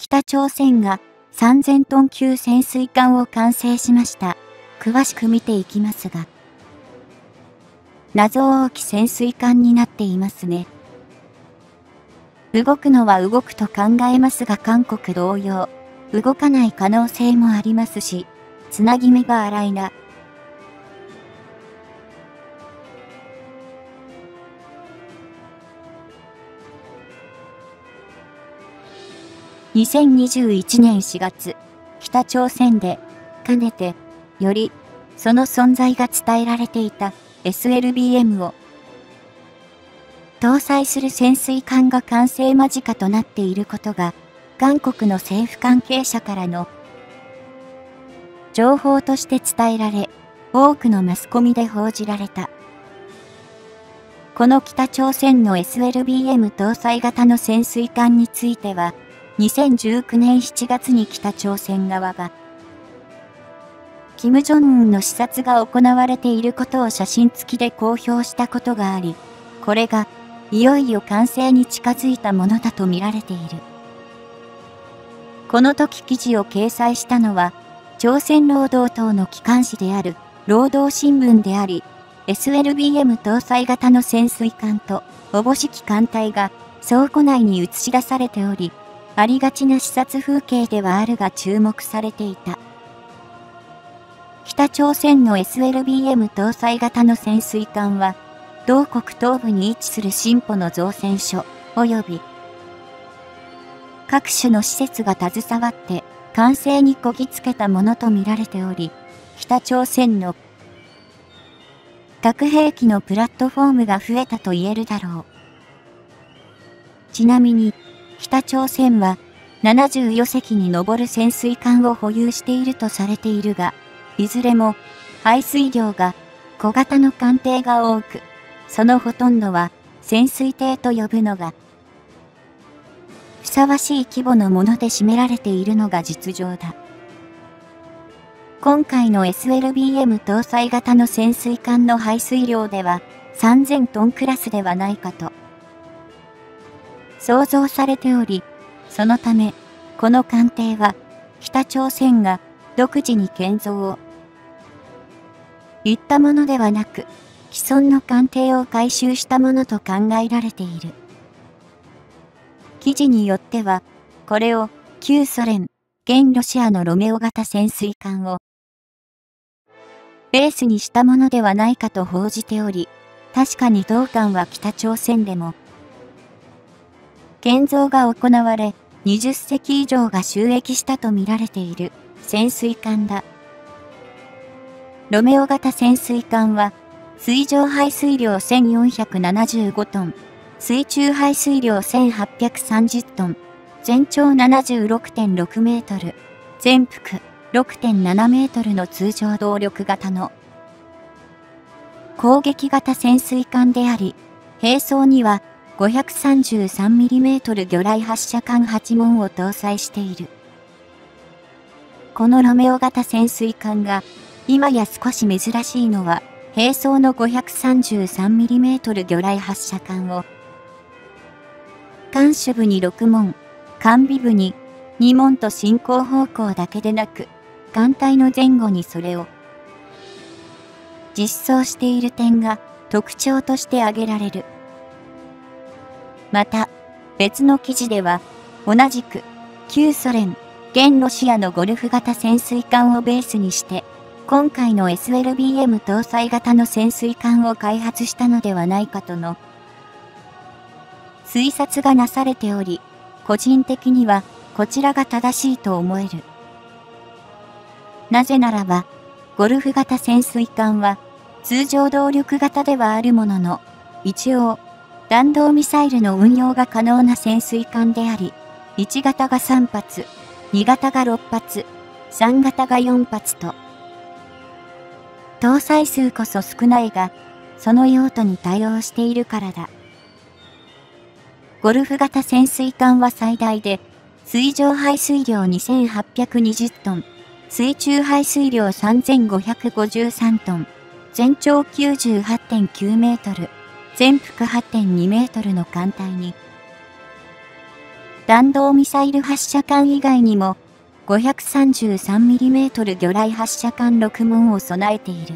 北朝鮮が3000トン級潜水艦を完成しました。詳しく見ていきますが、謎多き潜水艦になっていますね。動くのは動くと考えますが韓国同様、動かない可能性もありますし、つなぎ目が荒いな。2021年4月、北朝鮮で、かねて、より、その存在が伝えられていた SLBM を、搭載する潜水艦が完成間近となっていることが、韓国の政府関係者からの情報として伝えられ、多くのマスコミで報じられた。この北朝鮮の SLBM 搭載型の潜水艦については、2019年7月に北朝鮮側が、金正恩の視察が行われていることを写真付きで公表したことがあり、これがいよいよ完成に近づいたものだと見られている。この時記事を掲載したのは、朝鮮労働党の機関紙である労働新聞であり、SLBM 搭載型の潜水艦とおぼしき艦隊が倉庫内に映し出されており、ありがちな視察風景ではあるが注目されていた。北朝鮮の SLBM 搭載型の潜水艦は、同国東部に位置する新保の造船所、及び各種の施設が携わって完成にこぎつけたものとみられており、北朝鮮の核兵器のプラットフォームが増えたと言えるだろう。ちなみに、北朝鮮は74隻に上る潜水艦を保有しているとされているが、いずれも排水量が小型の艦艇が多く、そのほとんどは潜水艇と呼ぶのがふさわしい規模のもので占められているのが実情だ。今回の SLBM 搭載型の潜水艦の排水量では3000トンクラスではないかと想像されており、そのため、この艦艇は北朝鮮が独自に建造を言ったものではなく、既存の艦艇を改修したものと考えられている。記事によっては、これを旧ソ連、現ロシアのロメオ型潜水艦をベースにしたものではないかと報じており、確かに同艦は北朝鮮でも建造が行われ、20隻以上が就役したと見られている潜水艦だ。ロメオ型潜水艦は、水上排水量1475トン、水中排水量1830トン、全長76.6メートル、全幅6.7メートルの通常動力型の攻撃型潜水艦であり、兵装には 533mm 魚雷発射管8門を搭載している。このロメオ型潜水艦が今や少し珍しいのは、兵装の 533mm 魚雷発射管を艦首部に6門、艦尾部に2門と進行方向だけでなく、艦隊の前後にそれを実装している点が特徴として挙げられる。また、別の記事では、同じく旧ソ連、現ロシアのゴルフ型潜水艦をベースにして、今回の SLBM 搭載型の潜水艦を開発したのではないかとの推察がなされており、個人的にはこちらが正しいと思える。なぜならば、ゴルフ型潜水艦は通常動力型ではあるものの、一応弾道ミサイルの運用が可能な潜水艦であり、1型が3発、2型が6発、3型が4発と、搭載数こそ少ないが、その用途に対応しているからだ。ゴルフ型潜水艦は最大で、水上排水量2820トン、水中排水量3553トン、全長98.9メートル、全幅8.2メートルの艦隊に、 弾道ミサイル発射管以外にも 533mm 魚雷発射管6門を備えている。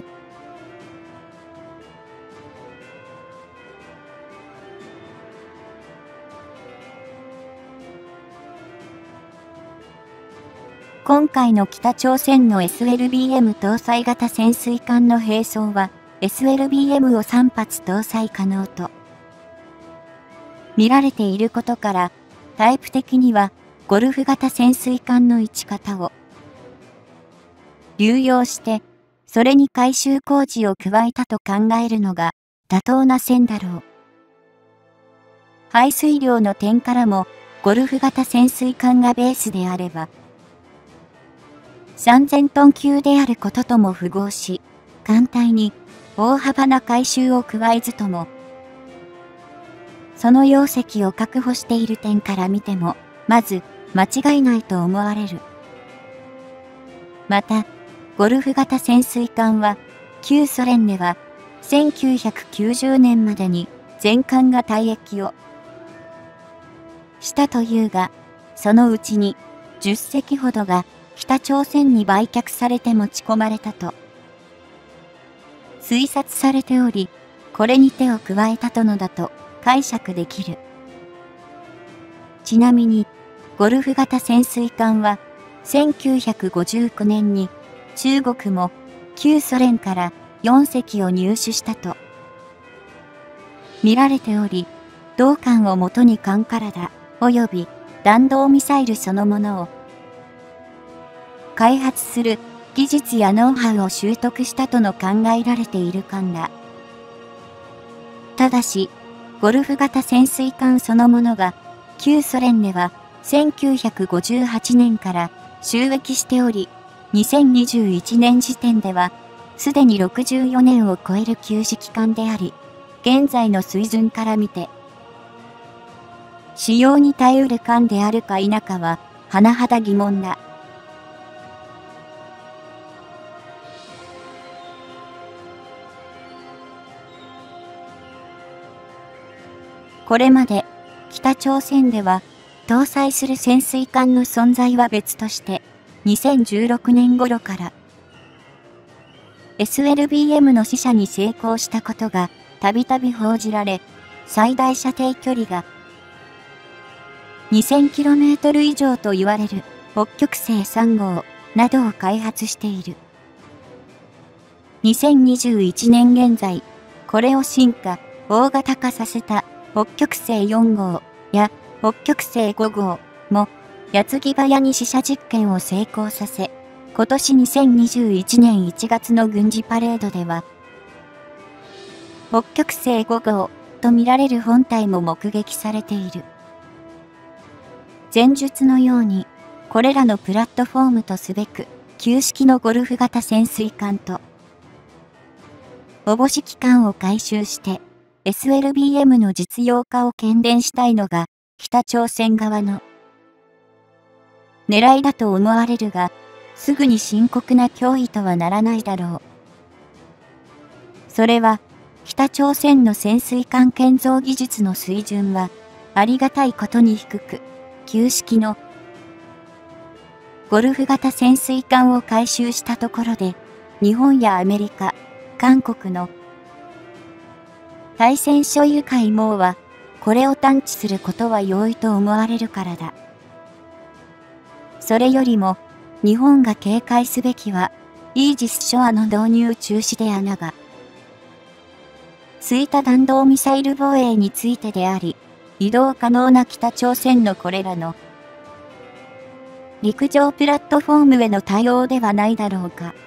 今回の北朝鮮の SLBM 搭載型潜水艦の兵装は SLBM を3発搭載可能と見られていることから、タイプ的にはゴルフ型潜水艦の位置方を流用して、それに改修工事を加えたと考えるのが妥当な線だろう。排水量の点からもゴルフ型潜水艦がベースであれば、3000トン級であることとも符合し、艦隊に大幅な改修を加えずとも、その容積を確保している点から見ても、まず間違いないと思われる。また、ゴルフ型潜水艦は、旧ソ連では、1990年までに全艦が退役をしたというが、そのうちに10隻ほどが、北朝鮮に売却されて持ち込まれたと推察されており、これに手を加えたとのだと解釈できる。ちなみに、ゴルフ型潜水艦は1959年に中国も旧ソ連から4隻を入手したと見られており、同艦をもとに艦体及び弾道ミサイルそのものを開発する技術やノウハウを習得したとの考えられている艦だ。ただし、ゴルフ型潜水艦そのものが旧ソ連では1958年から就役しており、2021年時点ではすでに64年を超える旧式艦であり、現在の水準から見て、使用に耐えうる艦であるか否かは甚だ疑問だ。これまで北朝鮮では搭載する潜水艦の存在は別として、2016年頃から SLBM の試射に成功したことがたびたび報じられ、最大射程距離が 2000km 以上と言われる北極星3号などを開発している。2021年現在、これを進化、大型化させた北極星4号や北極星5号も矢継ぎ早に試射実験を成功させ、今年2021年1月の軍事パレードでは、北極星5号と見られる本体も目撃されている。前述のように、これらのプラットフォームとすべく、旧式のゴルフ型潜水艦と、おぼしき艦を改修して、SLBM の実用化を喧伝したいのが、北朝鮮側の狙いだと思われるが、すぐに深刻な脅威とはならないだろう。それは、北朝鮮の潜水艦建造技術の水準は、ありがたいことに低く、旧式のゴルフ型潜水艦を改修したところで、日本やアメリカ、韓国の対戦所有海網は、これを探知することは容易と思われるからだ。それよりも、日本が警戒すべきは、イージスショアの導入中止で穴がついた弾道ミサイル防衛についてであり、移動可能な北朝鮮のこれらの陸上プラットフォームへの対応ではないだろうか。